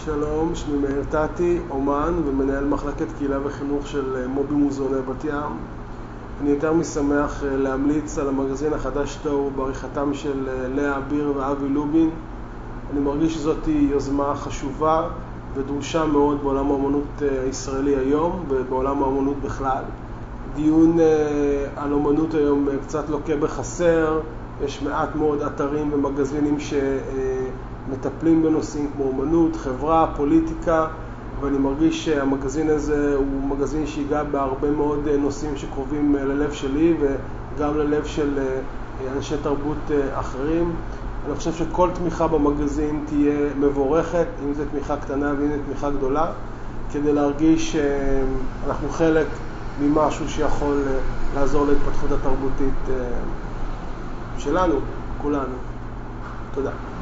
שלום, שמי מאיר טאטי, אומן ומנהל מחלקת קהילה וחינוך של מובי מוזיאוני בת ים. אני יותר משמח להמליץ על המגזין החדש תוהו בעריכתם של לאה אביר ואבי לובין. אני מרגיש שזאת יוזמה חשובה ודרושה מאוד בעולם האמנות הישראלי היום ובעולם האמנות בכלל. דיון על אומנות היום קצת לוקה בחסר, יש מעט מאוד אתרים ומגזינים שמטפלים בנושאים כמו אומנות, חברה, פוליטיקה, ואני מרגיש שהמגזין הזה הוא מגזין שיגע בהרבה מאוד נושאים שקרובים ללב שלי וגם ללב של אנשי תרבות אחרים. אני חושב שכל תמיכה במגזין תהיה מבורכת, אם זו תמיכה קטנה ואם זו תמיכה גדולה, כדי להרגיש שאנחנו חלק ממשהו שיכול לעזור להתפתחות התרבותית שלנו, כולנו. תודה.